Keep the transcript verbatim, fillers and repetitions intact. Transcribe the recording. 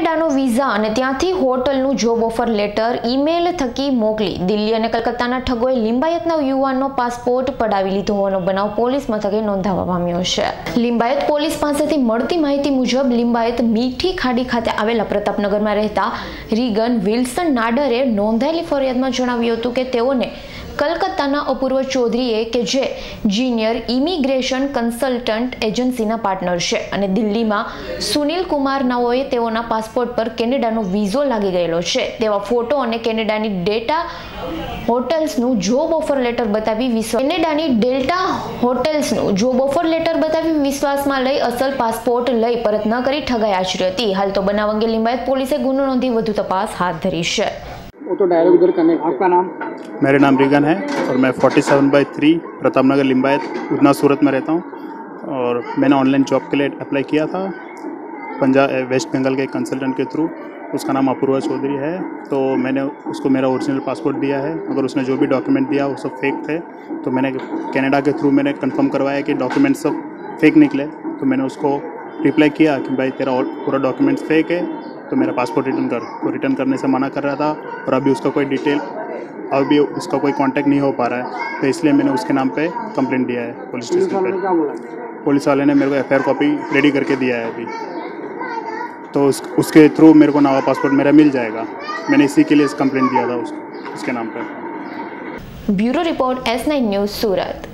કેનેડાનો visa અને ત્યાંથી હોટલનું જોબ ઓફર લેટર ઈમેલ થકી મોકલી દિલ્હી અને કલકત્તાના ઠગોએ લિંબાયતના યુવાનનો પાસપોર્ટ પડાવી લીધો હોવાનો બનાવ પોલીસ મથકે નોંધાવા પામ્યો છે। લિંબાયત પોલીસ પાસેથી મળતી માહિતી મુજબ લિંબાયત મીઠી ખાડી ખાતે આવેલા પ્રતાપનગરમાં રહેતા રીગન વિલ્સન નાડરે નોંધાયેલી ફરિયાદમાં જણાવ્યું હતું કે તેઓને કલકત્તાના અપૂર્વ ચૌધરીએ કે જે જુનિયર ઇમિગ્રેશન કન્સલ્ટન્ટ એજન્સીના પાર્ટનર છે અને દિલ્હીમાં સુનિલ કુમાર નાઓએ તેઓના પાસપોર્ટ પર કેનેડાનો વિઝો લાગી ગયેલો છે તેવા ફોટો અને કેનેડાની ડેટા હોટેલ્સનું જોબ ઓફર લેટર બતાવી વિશ્વાસ કેનેડાની ડેલ્ટા હોટેલ્સનું જોબ ઓફર લેટર બતાવી વિશ્વાસમાં લઈ અસલ પાસપોર્ટ લઈ પરત ન કરી ઠગાઈ આચરી હતી। હાલ તો બનાવ અંગે લિંબાયત પોલીસે ગુનો નોંધી વધુ તપાસ હાથ ધરી છે। वो तो डायरेक्ट उधर कनेक्ट। आपका नाम? मेरा नाम रीगन है और मैं forty seven by three Pratapnagar Limbayat उतना सूरत में रहता हूँ और मैंने ऑनलाइन जॉब के लिए अप्लाई किया था पंजाब वेस्ट बंगाल के कंसल्टेंट के थ्रू। उसका नाम अपूर्वा चौधरी है। तो मैंने उसको मेरा ओरिजिनल पासपोर्ट दिया है, मगर उसने जो भी डॉक्यूमेंट दिया वो सब फेक थे। तो मैंने कनाडा के थ्रू मैंने कंफर्म करवाया कि डॉक्यूमेंट सब फेक निकले। तो मैंने उसको रिप्लाई किया कि भाई तेरा पूरा डॉक्यूमेंट्स फेक है तो मेरा पासपोर्ट रिटर्न कर। तो रिटर्न करने से मना कर रहा था और अभी उसका कोई डिटेल अभी उसका कोई कांटेक्ट नहीं हो पा रहा है। तो इसलिए मैंने उसके नाम पे कंप्लेंट दिया है पुलिस स्टेशन पे। पुलिस वाले ने मेरे को F I R copy ready करके दिया है अभी। तो उस, उसके थ्रू मेरे को नवा पासपोर्ट मेरा मिल जाएगा। मैंने इसी के लिए कंप्लेंट दिया था उस, उसके नाम पर। Bureau report S nine news सूरत।